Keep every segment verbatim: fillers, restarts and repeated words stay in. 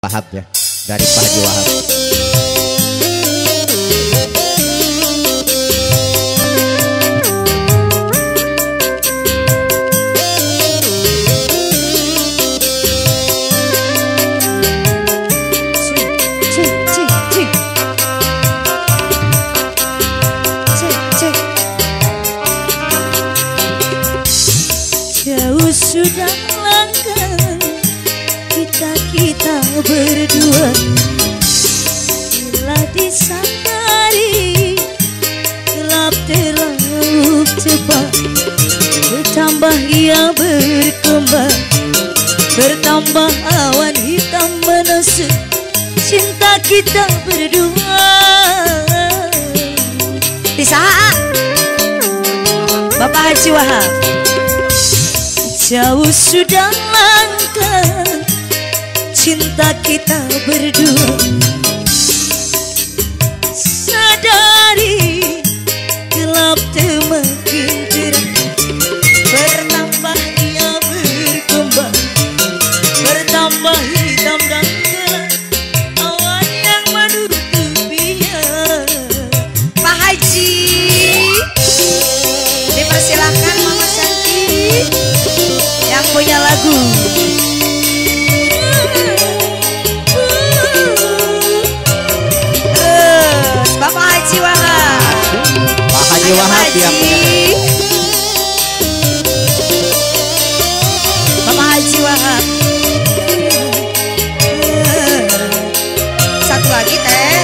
Wahab ya, dari Pak Haji Wahab. Jauh sudah langkah kita-kita berdua, bila disadari gelap terlalu cepat, bertambah ia berkembang, bertambah awan hitam menusuk cinta kita berdua. Di saat Bapak Haji Wahab. Jauh sudah langkah cinta kita berdua, sadari gelap semakin terang, bertambah ia berkembang, bertambah hitam dan gelap awan yang menutupinya. Pak Haji, dipersilahkan Mama Santi yang punya lagu. Terus Bapak Haji Wahab. Pak Haji Wahab yang punya. Bapak Haji Wahab. Satu lagi teh.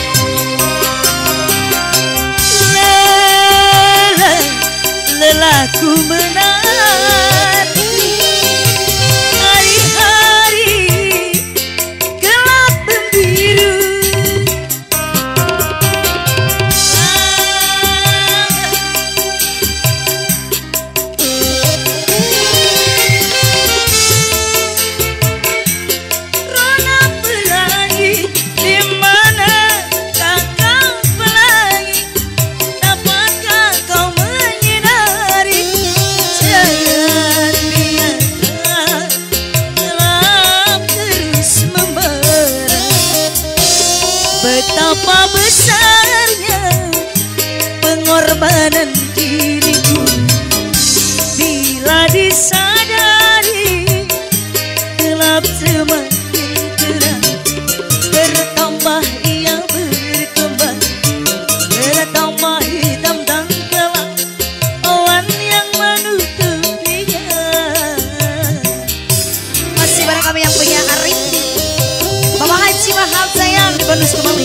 Lelah, lelahku menang. Betapa besarnya pengorbanan diriku, bila disadari gelap semakin terang, bertambah ia berkembang, bertambah hitam dan gelap awan yang menutupinya. Masih bareng kami yang punya Arif, Bapak Haji Wahab sayang, bonus kembali.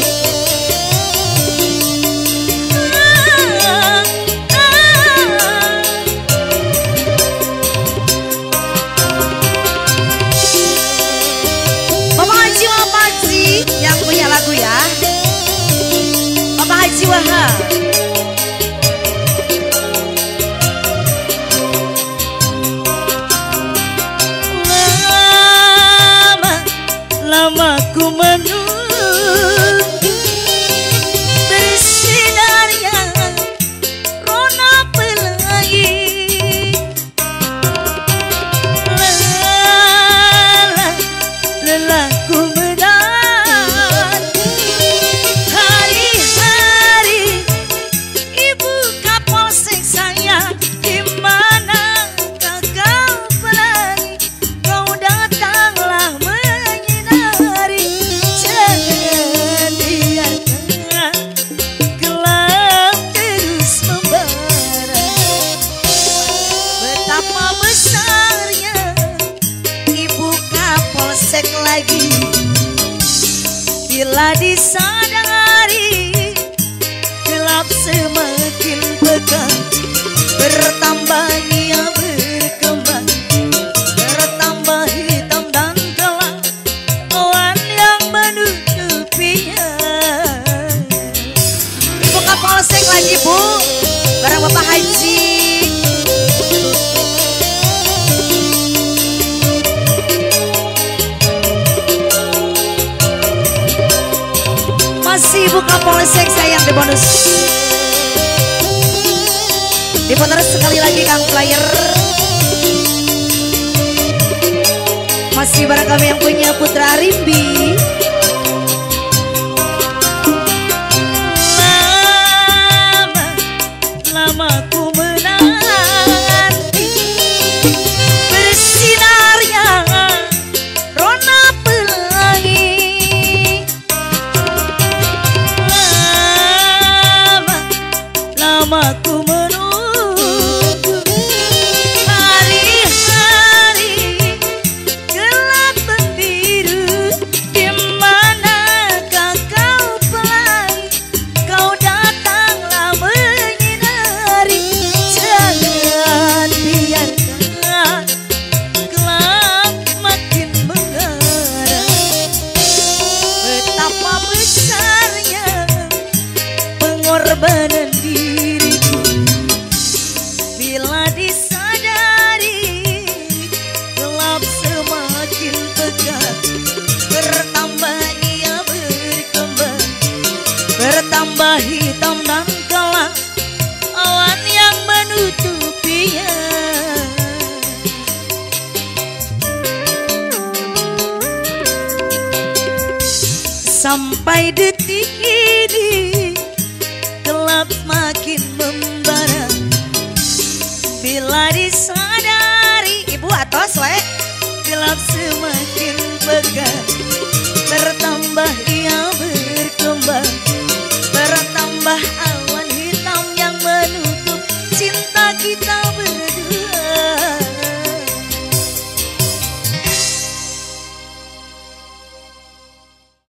Bapak Haji Wahab Haji yang punya lagu ya, Bapak Haji Wahab. Lama, lama ku menunggu bersinarnya rona pelangi, lelah, lelah ku menanti hari-hari ibu kapolsek saya. Di mana kau pelangi, kau datanglah menyinari, jangan biarkan gelap terus membara. Betapa besarnya ibu kapolsek lagi, bila disadari gelap semakin pekat, bertambah ia berkembang, bertambah hitam dan gelap awan yang menutupinya. Ibu kapolsek lagi Bu, bareng Bapak Haji. Masih Ibu Kapolsek sayang di bonus. Diputar sekali lagi Kang Flyer. Masih bareng kami yang punya Putra Rimbi. Sampai detik ini gelap makin membara bila di